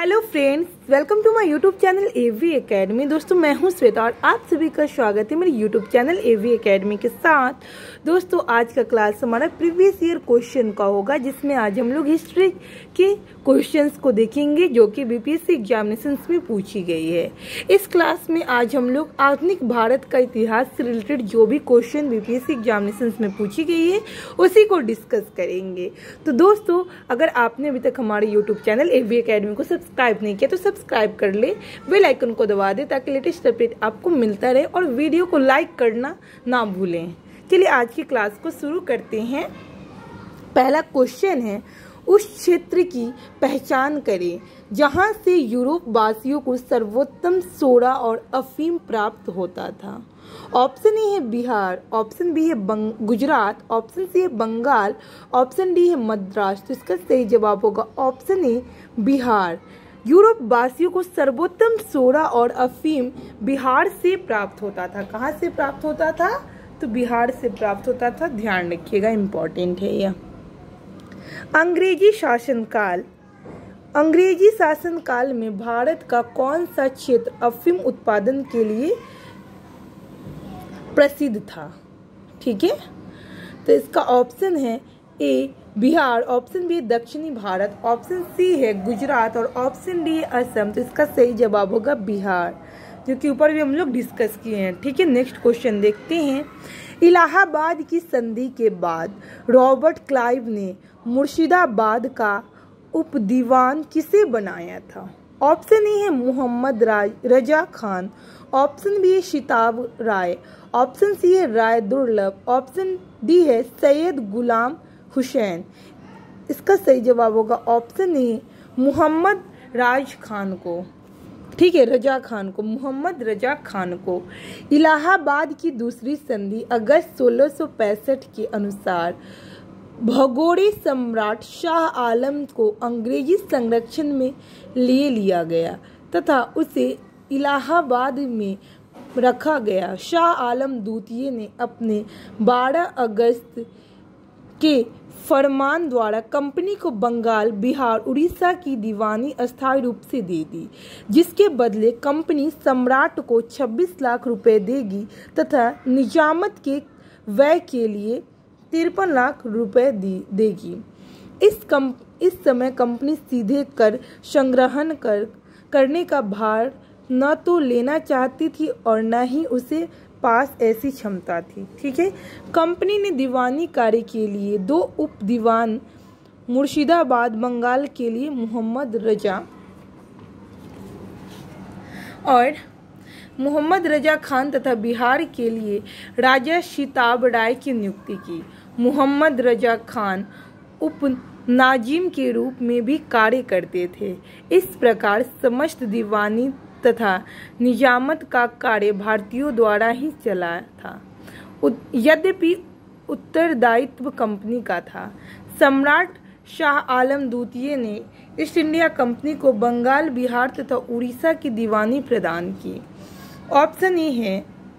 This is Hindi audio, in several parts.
Hello friends, welcome to my YouTube channel AV academy. दोस्तों मैं हूं श्वेता और आप सभी का स्वागत है मेरे यूट्यूब चैनल एवी एकेडमी के साथ। दोस्तों आज का क्लास हमारा प्रीवियस ईयर क्वेश्चन का होगा, जिसमें आज हम लोग हिस्ट्री के क्वेश्चंस को देखेंगे जो कि बीपीएससी एग्जामिनेशंस में पूछी गई है। इस क्लास में आज हम लोग आधुनिक भारत का इतिहास से रिलेटेड जो भी क्वेश्चन बीपीएससी एग्जामिनेशंस में पूछी गई है उसी को डिस्कस करेंगे। तो दोस्तों अगर आपने अभी तक हमारे यूट्यूब चैनल एवी एकेडमी को सब्सक्राइब नहीं किया तो सब्सक्राइब कर ले, बेल आइकन को दबा दे ताकि लेटेस्ट अपडेट आपको मिलता रहे और वीडियो को लाइक करना ना भूलें। चलिए आज की क्लास को शुरू करते हैं। पहला क्वेश्चन है, उस क्षेत्र की पहचान करें जहां से यूरोप वासियों को सर्वोत्तम सोडा और अफीम प्राप्त होता था। ऑप्शन ए है बिहार, ऑप्शन बी है गुजरात, ऑप्शन सी है बंगाल, ऑप्शन डी है मद्रास। तो इसका सही जवाब होगा ऑप्शन ए बिहार। यूरोप वासियों को सर्वोत्तम सोडा और अफीम बिहार से प्राप्त होता था। कहाँ से प्राप्त होता था? तो बिहार से प्राप्त होता था। ध्यान रखिएगा, इम्पोर्टेंट है यह। अंग्रेजी शासनकाल। अंग्रेजी शासनकाल में भारत का कौन सा क्षेत्र अफीम उत्पादन के लिए प्रसिद्ध था? ठीक है, तो इसका ऑप्शन है ए बिहार, ऑप्शन बी दक्षिणी भारत, ऑप्शन सी है गुजरात और ऑप्शन डी है असम। तो इसका सही जवाब होगा बिहार, जो कि ऊपर भी हम लोग डिस्कस किए हैं। ठीक है, नेक्स्ट क्वेश्चन देखते हैं। इलाहाबाद की संधि के बाद रॉबर्ट क्लाइव ने मुर्शिदाबाद का उपदीवान किसे बनाया था? ऑप्शन ए है मोहम्मद रजा खान, ऑप्शन बी है शिताब राय, ऑप्शन सी है राय दुर्लभ, ऑप्शन डी है सैयद गुलाम हुसैन। इसका सही जवाब होगा ऑप्शन ए मोहम्मद राज खान को। ठीक है, रजा खान को, मोहम्मद रजा खान को। इलाहाबाद की दूसरी संधि अगस्त 1665 के अनुसार भगोड़े सम्राट शाह आलम को अंग्रेजी संरक्षण में ले लिया गया तथा उसे इलाहाबाद में रखा गया। शाह आलम द्वितीय ने अपने 12 अगस्त के फरमान द्वारा कंपनी को बंगाल, बिहार, उड़ीसा की दीवानी अस्थायी रूप से दे दी, जिसके बदले कंपनी सम्राट को 26 लाख रुपए देगी तथा निजामत के व्यय के लिए 53 लाख रुपए देगी। इस समय कंपनी सीधे कर संग्रहण करने का भार न तो लेना चाहती थी और न ही उसे पास ऐसी क्षमता थी। ठीक है, कंपनी ने दीवानी कार्य के लिए 2 उप दीवान मुर्शिदाबाद, बंगाल के लिए मोहम्मद रजा खान तथा बिहार के लिए राजा शिताब राय की नियुक्ति की। मोहम्मद रजा खान उप नाजिम के रूप में भी कार्य करते थे। इस प्रकार समस्त दीवानी तथा निजामत का कार्य भारतीयों द्वारा ही चला था, यद्यपि उत्तरदायित्व कंपनी का था। सम्राट शाह आलम द्वितीय ने ईस्ट इंडिया कंपनी को बंगाल, बिहार तथा उड़ीसा की दीवानी प्रदान की। ऑप्शन ए है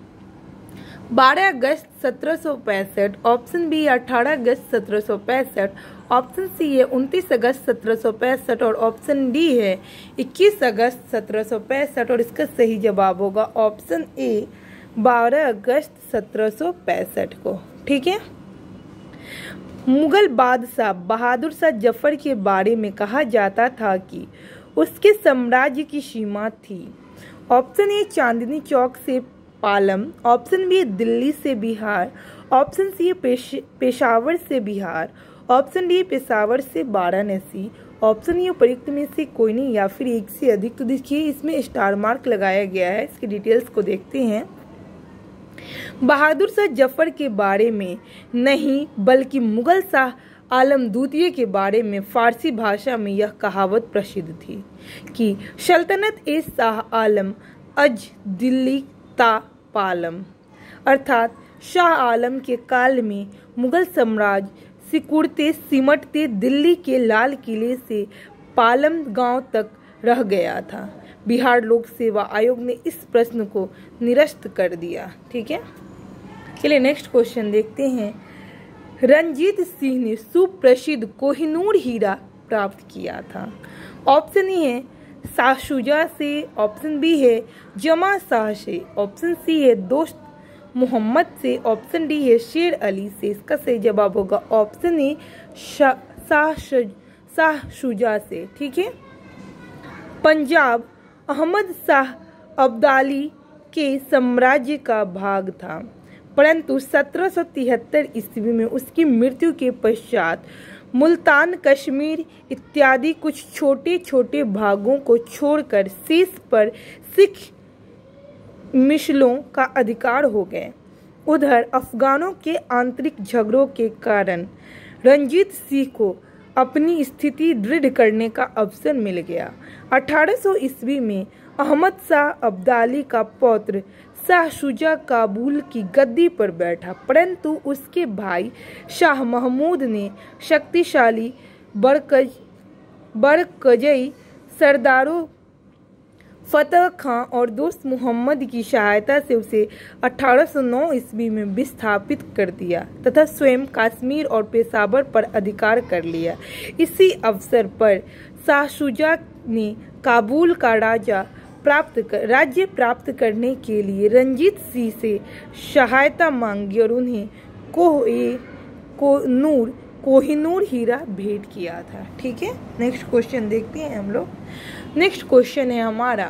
12 अगस्त 1765, ऑप्शन बी 18 अगस्त 1765, ऑप्शन सी है 29 अगस्त 1765 और ऑप्शन डी है 21 अगस्त 1765 और इसका सही जवाब होगा ऑप्शन ए 12 अगस्त 1765 को। ठीक है, मुगल बादशाह बहादुर शाह जफर के बारे में कहा जाता था कि उसके साम्राज्य की सीमा थी। ऑप्शन ए चांदनी चौक से पालम, ऑप्शन बी दिल्ली से बिहार, ऑप्शन सी पेशावर से बिहार, ऑप्शन डी पेशावर से वाराणसी, ऑप्शन ये उपयुक्त में से कोई नहीं या फिर एक से अधिक। तो देखिए इसमें स्टार मार्क लगाया गया है। इसकी डिटेल्स को देखते हैं। बहादुर शाह जफर के बारे में नहीं बल्कि मुगल शाह आलम द्वितीय के बारे में फारसी भाषा में यह कहावत प्रसिद्ध थी कि सल्तनत ए शाह आलम अज दिल्ली ता पालम, अर्थात शाह आलम के काल में मुगल साम्राज्य सिकुड़ते सिमटते दिल्ली के लाल किले से पालम गांव तक रह गया था। बिहार लोक सेवा आयोग ने इस प्रश्न को निरस्त कर दिया। ठीक है, चलिए नेक्स्ट क्वेश्चन देखते हैं। रंजीत सिंह ने सुप्रसिद्ध कोहिनूर हीरा प्राप्त किया था। ऑप्शन ए है शाहशुजा से, ऑप्शन बी है जमा शाह से, ऑप्शन सी है दोस्त मोहम्मद से, ऑप्शन डी है शेर अली से। इसका सही जवाब होगा ऑप्शन ए शाहशुजा से। ठीक है। पंजाब अहमद शाह अब्दाली के साम्राज्य का भाग था, परंतु 1773 ईस्वी में उसकी मृत्यु के पश्चात मुल्तान, कश्मीर इत्यादि कुछ छोटे छोटे भागों को छोड़कर शेष पर सिख मिसलों का अधिकार हो गए। उधर अफगानों के आंतरिक झगड़ों के कारण रंजीत सिंह को अपनी स्थिति दृढ़ करने का अवसर मिल गया। 1800 ईस्वी में अहमद शाह अब्दाली का पौत्र शाहशुजा काबुल की गद्दी पर बैठा, परंतु उसके भाई शाह महमूद ने शक्तिशाली बरकजई सरदारों फतेह खां और दोस्त मोहम्मद की सहायता से उसे 1809 ईस्वी में विस्थापित कर दिया तथा स्वयं कश्मीर और पेशावर पर अधिकार कर लिया। इसी अवसर पर शाहशुजा ने काबुल का राज्य प्राप्त करने के लिए रंजीत सिंह से सहायता मांगी और उन्हें कोहिनूर हीरा भेंट किया था। ठीक है। नेक्स्ट क्वेश्चन देखते हैं हम लोग। नेक्स्ट क्वेश्चन है हमारा,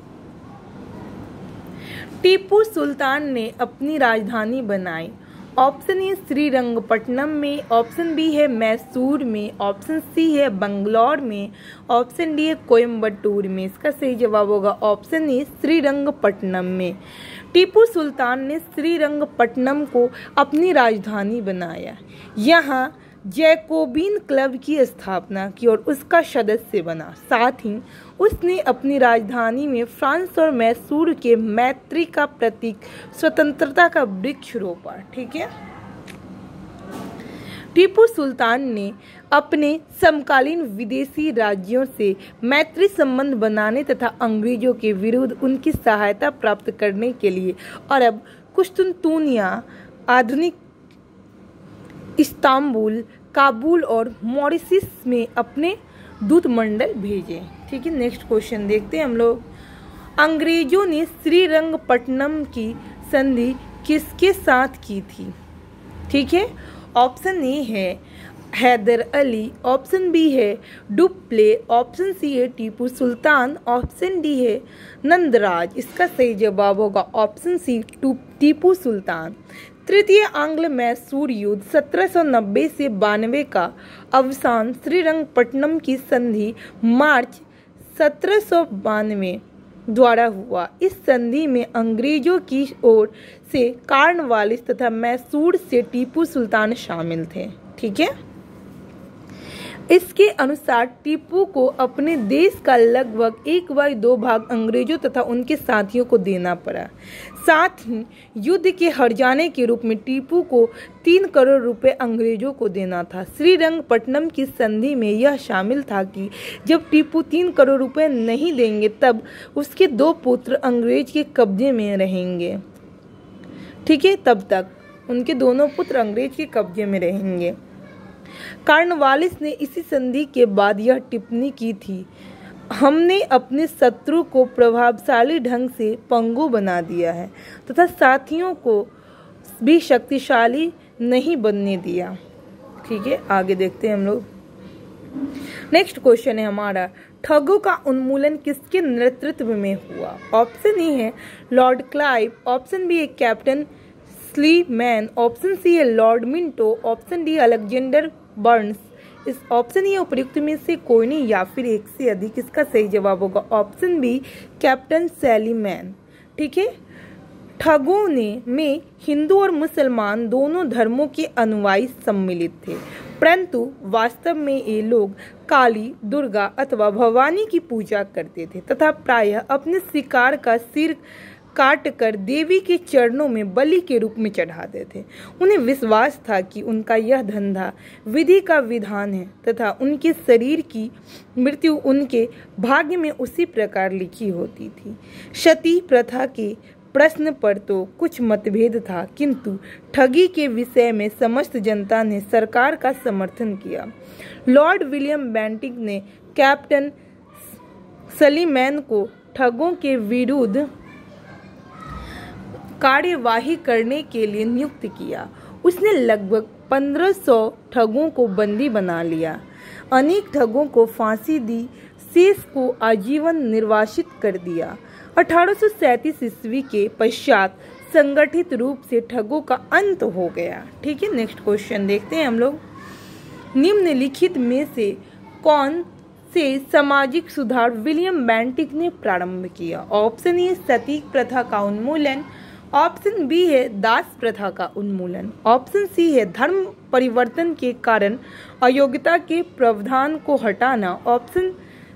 टीपू सुल्तान ने अपनी राजधानी बनाई। ऑप्शन ए श्रीरंगपट्टनम में, ऑप्शन बी है मैसूर में, ऑप्शन सी है बंगलौर में, ऑप्शन डी है कोयम्बटूर में। इसका सही जवाब होगा ऑप्शन ए श्रीरंगपट्टनम में। टीपू सुल्तान ने श्रीरंगपट्टनम को अपनी राजधानी बनाया। यहाँ जैकोबिन क्लब की स्थापना की और उसका सदस्य बना। साथ ही उसने अपनी राजधानी में फ्रांस और मैसूर के मैत्री का प्रतीक स्वतंत्रता का वृक्ष रोपा। ठीक है। टीपू सुल्तान ने अपने समकालीन विदेशी राज्यों से मैत्री संबंध बनाने तथा अंग्रेजों के विरुद्ध उनकी सहायता प्राप्त करने के लिए अरब, कुश्तुनतुनिया, आधुनिक इस्तांबुल, काबुल और मॉरिशस में अपने दूतमंडल भेजे। ठीक है। नेक्स्ट क्वेश्चन देखते हैं हम लोग। अंग्रेजों ने श्रीरंगपट्टनम की संधि किसके साथ की थी? ठीक है। ऑप्शन ए है हैदर अली, ऑप्शन बी है डुप्ले, ऑप्शन सी है टीपू सुल्तान, ऑप्शन डी है नंदराज। इसका सही जवाब होगा ऑप्शन सी टीपू सुल्तान। तृतीय आंग्ल मैसूर युद्ध 1790 से 92 का अवसान श्रीरंगपट्टनम की संधि मार्च 1792 द्वारा हुआ। इस संधि में अंग्रेजों की ओर से कॉर्नवालिस तथा मैसूर से टीपू सुल्तान शामिल थे। ठीक है। इसके अनुसार टीपू को अपने देश का लगभग 1/2 भाग अंग्रेजों तथा उनके साथियों को देना पड़ा। साथ ही युद्ध के हार जाने के रूप में टीपू को 3 करोड़ रुपए अंग्रेजों को देना था। श्रीरंगपट्टनम की संधि में यह शामिल था कि जब टीपू 3 करोड़ रुपए नहीं देंगे तब उसके 2 पुत्र अंग्रेज के कब्जे में रहेंगे। ठीक है। तब तक उनके दोनों पुत्र अंग्रेज के कब्जे में रहेंगे। कॉर्नवालिस ने इसी संधि के बाद यह टिप्पणी की थी, हमने अपने शत्रु को प्रभावशाली ढंग से पंगु बना दिया है तथा साथियों को भी शक्तिशाली नहीं बनने दिया। ठीक है। आगे देखते हैं हम लोग। नेक्स्ट क्वेश्चन है हमारा, ठगों का उन्मूलन किसके नेतृत्व में हुआ? ऑप्शन ए है लॉर्ड क्लाइव, ऑप्शन बी है कैप्टन स्लीमैन, ऑप्शन सी है lord Minto, option D Alexander Burnes. इस ऑप्शन ये उपयुक्त में से कोई नहीं या फिर एक से अधिक। इसका सही जवाब होगा ऑप्शन बी कैप्टन सैलीमैन। ठीक है। ठगों में हिंदू और मुसलमान दोनों धर्मों के अनुयायी सम्मिलित थे, परंतु वास्तव में ये लोग काली, दुर्गा अथवा भवानी की पूजा करते थे तथा प्रायः अपने शिकार का सिर काट कर देवी के चरणों में बलि के रूप में चढ़ाते थे। उन्हें विश्वास था कि उनका यह धंधा विधि का विधान है तथा उनके शरीर की मृत्यु उनके भाग्य में उसी प्रकार लिखी होती थी। सती प्रथा के प्रश्न पर तो कुछ मतभेद था, किंतु ठगी के विषय में समस्त जनता ने सरकार का समर्थन किया। लॉर्ड विलियम बेंटिक ने कैप्टन सलीमैन को ठगों के विरुद्ध कार्यवाही करने के लिए नियुक्त किया। उसने लगभग 1500 ठगों को बंदी बना लिया, अनेक ठगों को फांसी दी, शेष को आजीवन निर्वासित कर दिया। 1837 ईस्वी के पश्चात संगठित रूप से ठगों का अंत हो गया। ठीक है, नेक्स्ट क्वेश्चन देखते हैं हम लोग। निम्नलिखित में से कौन से सामाजिक सुधार विलियम बेंटिक ने प्रारंभ किया? ऑप्शन ए सती प्रथा का उन्मूलन, ऑप्शन बी है दास प्रथा का उन्मूलन, ऑप्शन सी है धर्म परिवर्तन के कारण अयोग्यता के प्रावधान को हटाना, ऑप्शन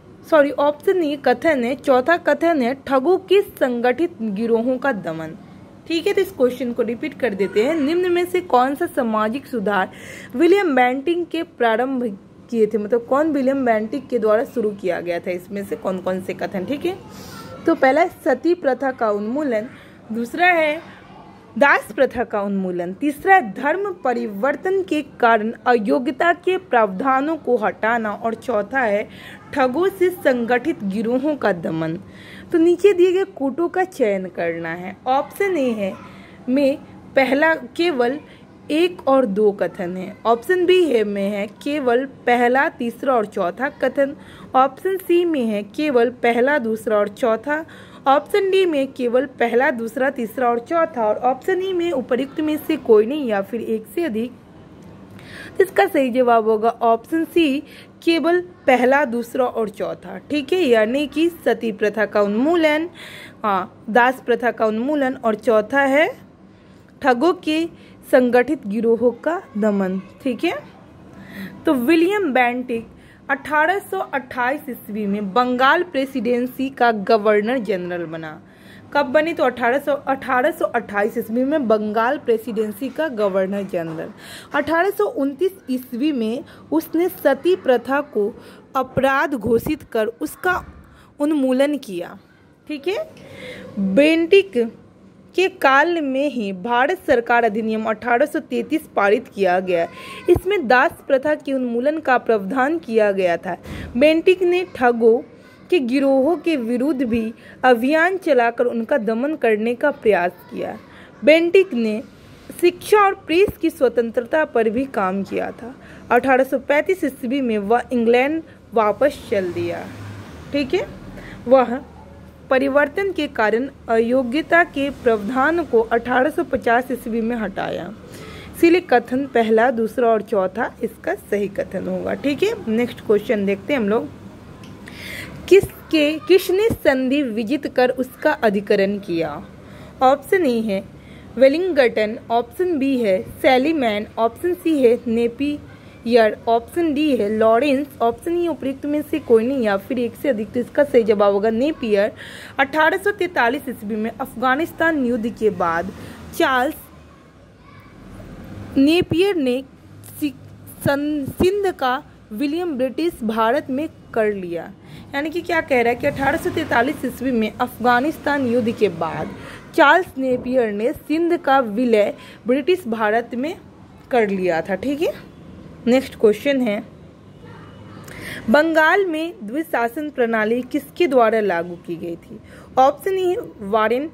ए कथन है, चौथा कथन है ठगों के संगठित गिरोहों का दमन। ठीक है, तो इस क्वेश्चन को रिपीट कर देते हैं। निम्न में से कौन सा सामाजिक सुधार विलियम बेंटिक के प्रारंभ किए थे, मतलब कौन विलियम बेंटिक के द्वारा शुरू किया गया था, इसमें से कौन कौन से कथन? ठीक है, तो पहला सती प्रथा का उन्मूलन, दूसरा है दास प्रथा का उन्मूलन, तीसरा है धर्म परिवर्तन के कारण अयोग्यता के प्रावधानों को हटाना और चौथा है ठगों से संगठित गिरोहों का दमन। तो नीचे दिए गए कूटों का चयन करना है। ऑप्शन ए है में पहला केवल 1 और 2 कथन है, ऑप्शन बी है में है केवल पहला, तीसरा और चौथा कथन, ऑप्शन सी में है केवल पहला, दूसरा और चौथा, ऑप्शन डी में केवल पहला, दूसरा, तीसरा और चौथा, और ऑप्शन ई में उपयुक्त में से कोई नहीं या फिर एक से अधिक। इसका सही जवाब होगा ऑप्शन सी, केवल पहला, दूसरा और चौथा। ठीक है, यानी कि सती प्रथा का उन्मूलन, दास प्रथा का उन्मूलन और चौथा है ठगों के संगठित गिरोहों का दमन। ठीक है, तो विलियम बेंटिक 1828 ईस्वी में बंगाल प्रेसिडेंसी का गवर्नर जनरल बना। कब बने? तो 1828 ईस्वी में बंगाल प्रेसिडेंसी का गवर्नर जनरल। 1829 ईस्वी में उसने सती प्रथा को अपराध घोषित कर उसका उन्मूलन किया। ठीक है, बेंटिक के काल में ही भारत सरकार अधिनियम 1833 पारित किया गया। इसमें दास प्रथा के उन्मूलन का प्रावधान किया गया था। बेंटिक ने ठगों के गिरोहों के विरुद्ध भी अभियान चलाकर उनका दमन करने का प्रयास किया। बेंटिक ने शिक्षा और प्रेस की स्वतंत्रता पर भी काम किया था। 1835 ईस्वी में वह इंग्लैंड वापस चल दिया। ठीक है, वह परिवर्तन के कारण अयोग्यता के प्रावधान को 1850 ईस्वी में हटाया। इसीलिए कथन पहला, दूसरा और चौथा इसका सही कथन होगा। ठीक है, नेक्स्ट क्वेश्चन देखते हैं हम लोग। किसने संधि विजित कर उसका अधिकरण किया? ऑप्शन ए है वेलिंगटन, ऑप्शन बी है सैलीमैन, ऑप्शन सी है नेपियर, ऑप्शन डी है लॉरेंस, ऑप्शन ई उपयुक्त में से कोई नहीं या फिर एक से अधिक। तो इसका सही जवाब होगा नेपियर। 1843 ईस्वी में अफगानिस्तान युद्ध के बाद चार्ल्स नेपियर ने सिंध का विलियम ब्रिटिश भारत में कर लिया। यानी कि क्या कह रहा है कि 1843 ईस्वी में अफगानिस्तान युद्ध के बाद चार्ल्स नेपियर ने सिंध का विलय ब्रिटिश भारत में कर लिया था। ठीक है, नेक्स्ट क्वेश्चन है बंगाल में द्विशासन प्रणाली किसके द्वारा लागू की गई थी? Option A Warren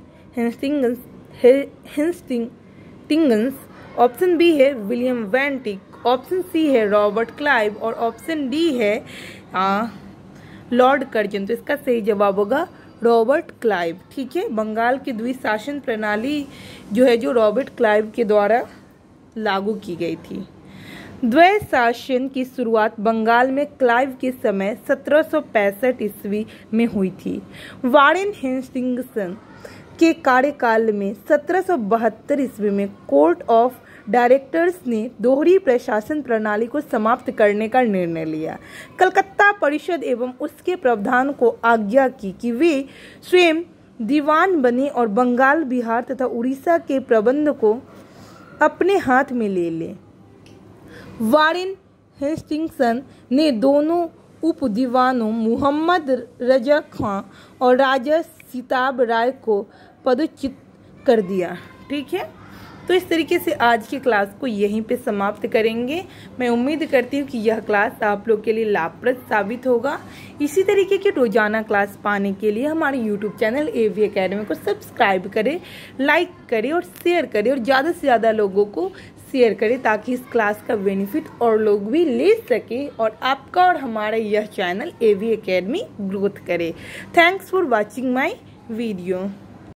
Hastings, option B है विलियम बेंटिक, ऑप्शन सी है रॉबर्ट क्लाइव और ऑप्शन डी है लॉर्ड कर्जन। तो इसका सही जवाब होगा रॉबर्ट क्लाइव। ठीक है, बंगाल की द्विशासन प्रणाली जो है जो रॉबर्ट क्लाइव के द्वारा लागू की गई थी। द्वैशासन की शुरुआत बंगाल में क्लाइव के समय 1765 ईस्वी में हुई थी। वारेन हेस्टिंग्स के कार्यकाल में 1772 ईस्वी में कोर्ट ऑफ डायरेक्टर्स ने दोहरी प्रशासन प्रणाली को समाप्त करने का निर्णय लिया। कलकत्ता परिषद एवं उसके प्रावधान को आज्ञा की कि वे स्वयं दीवान बने और बंगाल, बिहार तथा उड़ीसा के प्रबंध को अपने हाथ में ले ले। वारेन हेस्टिंग्स ने दोनों उप दीवानों मोहम्मद रजा खां और राजा सिताब राय को पदच्युत कर दिया। ठीक है, तो इस तरीके से आज की क्लास को यहीं पे समाप्त करेंगे। मैं उम्मीद करती हूँ कि यह क्लास आप लोग के लिए लाभप्रद साबित होगा। इसी तरीके की रोजाना क्लास पाने के लिए हमारे यूट्यूब चैनल AV एकेडमी को सब्सक्राइब करें, लाइक करें और शेयर करें और ज़्यादा से ज़्यादा लोगों को शेयर करें ताकि इस क्लास का बेनिफिट और लोग भी ले सके और आपका और हमारा यह चैनल AV एकेडमी ग्रोथ करे। Thanks for watching my video.